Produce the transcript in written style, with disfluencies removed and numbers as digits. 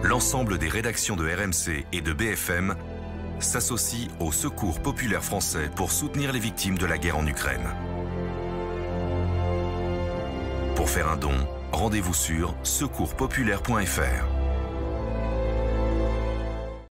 l'ensemble des rédactions de RMC et de BFM s'associe au Secours populaire français pour soutenir les victimes de la guerre en Ukraine. Pour faire un don, rendez-vous sur secourspopulaire.fr.